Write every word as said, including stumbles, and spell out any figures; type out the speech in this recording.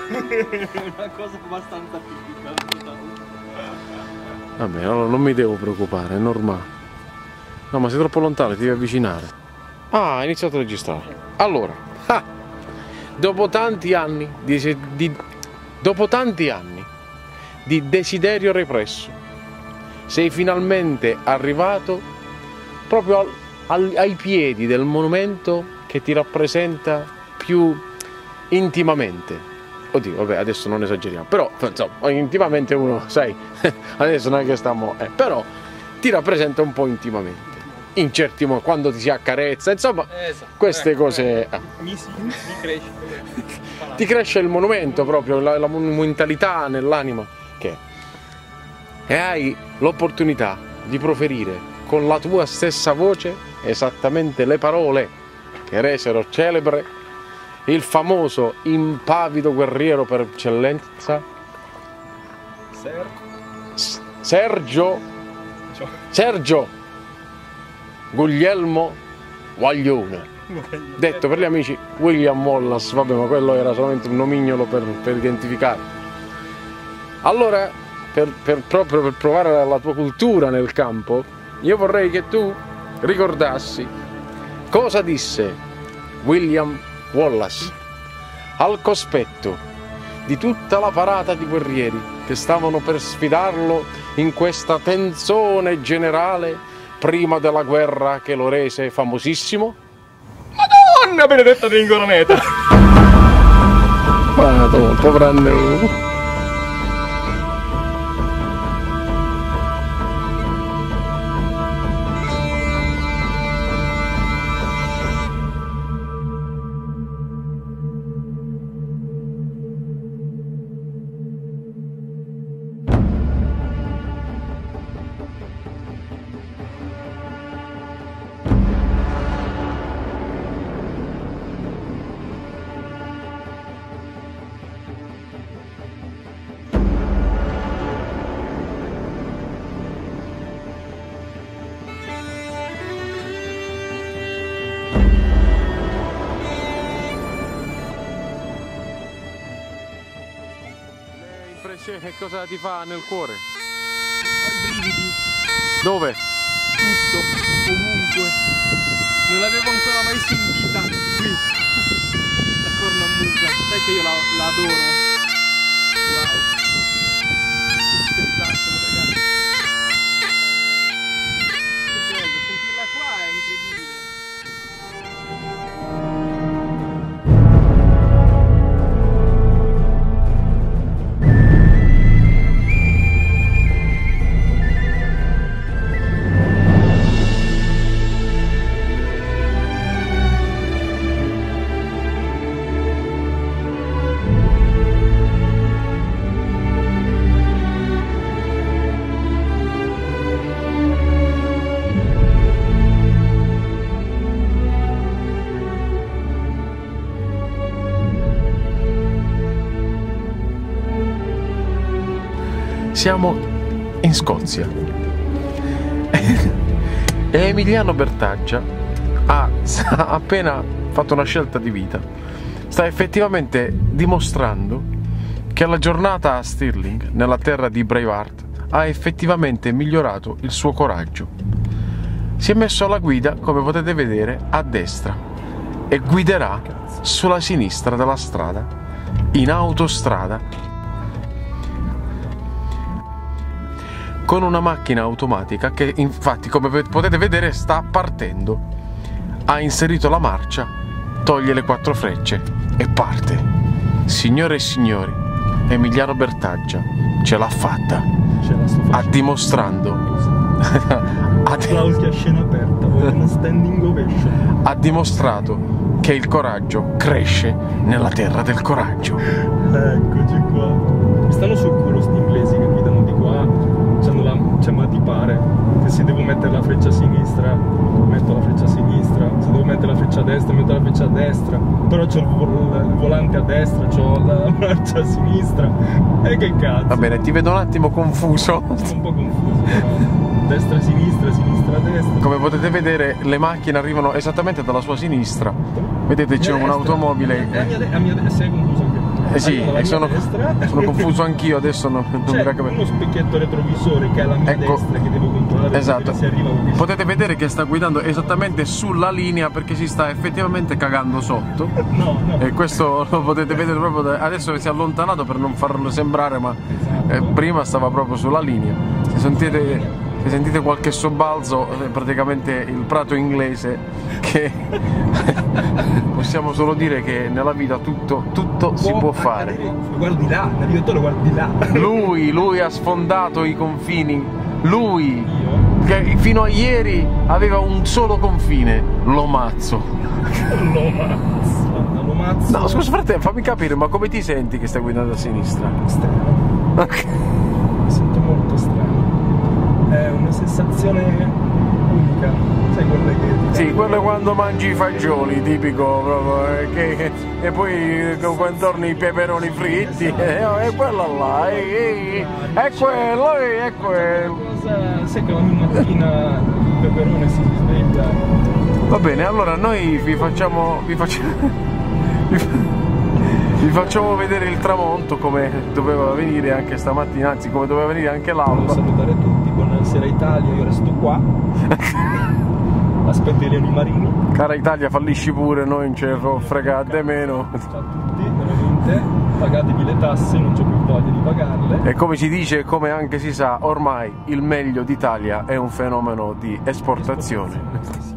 Una cosa abbastanza tipica. Vabbè, allora non mi devo preoccupare, è normale. No, ma sei troppo lontano, ti devi avvicinare. Ah, ha iniziato a registrare. Allora, ah, dopo tanti anni di, di, dopo tanti anni di desiderio represso, sei finalmente arrivato proprio al, al, ai piedi del monumento che ti rappresenta più intimamente. Oddio, vabbè, adesso non esageriamo, però insomma, intimamente uno, sai, adesso non è che stiamo, eh, però ti rappresenta un po' intimamente, in certi modi, quando ti si accarezza, insomma, esatto, queste ecco, cose. Eh. Mi, si, mi cresce. Ti cresce il monumento proprio, la, la monumentalità nell'anima che è. E hai l'opportunità di proferire con la tua stessa voce esattamente le parole che resero celebre il famoso impavido guerriero per eccellenza Ser Sergio Sergio Guglielmo Guaglione, detto per gli amici William Wallace, vabbè, ma quello era solamente un nomignolo per, per identificare. Allora, per, per, proprio per provare la tua cultura nel campo, io vorrei che tu ricordassi cosa disse William Wallace al cospetto di tutta la parata di guerrieri che stavano per sfidarlo in questa tenzone generale prima della guerra che lo rese famosissimo. Madonna benedetta di Ingoroneta! Madonna, poveranno. Che cosa ti fa nel cuore? Ho i brividi. Dove? Tutto, ovunque. Non l'avevo ancora mai sentita qui. La cornamusa. Sai che io la, la adoro. Wow. Che spettacolo, ragazzi. Che bello, sentirla qua è incredibile. Siamo in Scozia e Emiliano Bertaggia ha, ha appena fatto una scelta di vita. Sta effettivamente dimostrando che la giornata a Stirling, nella terra di Braveheart, ha effettivamente migliorato il suo coraggio. Si è messo alla guida, come potete vedere, a destra e guiderà sulla sinistra della strada, in autostrada, con una macchina automatica che infatti, come potete vedere, sta partendo. Ha inserito la marcia, toglie le quattro frecce e parte. Signore e signori, Emiliano Bertaggia ce l'ha fatta. Ce la sto facendo. Ha dimostrando applausi a scena aperta, una standing ovation. Ha dimostrato che il coraggio cresce nella terra del coraggio. Eccoci qua. Stanno sul culo sti inglesi che guidano di qua. Cioè, ma ti pare che se devo mettere la freccia a sinistra metto la freccia a sinistra, se devo mettere la freccia a destra metto la freccia a destra, però c'ho il, vol il volante a destra, c'ho la marcia a sinistra, e che cazzo. Va bene, ti vedo un attimo confuso. Sono un po' confuso, però destra sinistra, sinistra destra. Come potete vedere, le macchine arrivano esattamente dalla sua sinistra. Vedete, c'è un'automobile. A mia, a mia, sei confuso anche. Eh sì, alla e sono, destra. sono confuso anch'io, adesso non, non mi C'è raccomando. uno specchietto retrovisore che è alla mia Ecco. destra che devo controllare. Esatto. Se arriva con Potete vedere che sta guidando esattamente sulla linea perché si sta effettivamente cagando sotto. No, no. E questo lo potete vedere proprio da... adesso che si è allontanato per non farlo sembrare, ma Esatto. eh, prima stava proprio sulla linea. Se sentite, se sentite qualche sobbalzo, è praticamente il prato inglese che possiamo solo dire che nella vita tutto, tutto si può fare. Lo guardi là, il navigatore lo guardi là. Lui, lui ha sfondato i confini. Lui, Io? che fino a ieri aveva un solo confine, l'Omazzo. Lo mazzo. Lo mazzo. No, scusa fratello, fammi capire, ma come ti senti che stai guidando a sinistra? Strano. Ok. Mi sento molto strano. È una sensazione unica. Sai quelle che ti Sì, danno- quello è quando mangi i fagioli, tipico proprio, eh, che, e poi eh, quando torni i peperoni fritti, eh, oh, è quello là, eh, eh, è quello, eh, è quello. Cosa- sai che ogni mattina il peperone si sveglia. Va bene, allora noi vi facciamo, vi facciamo, vi fa- vi facciamo vedere il tramonto come doveva venire anche stamattina, anzi come doveva venire anche Volevo l'alba. salutare tutti, buonasera Italia, io resto qua. Aspetto i leoni marini. Cara Italia, fallisci pure, noi non ce ne fregate meno. Ciao a tutti, veramente. Pagatevi le tasse, non c'ho più voglia di pagarle. E come si dice, come anche si sa, ormai il meglio d'Italia è un fenomeno di esportazione. Sì, sì.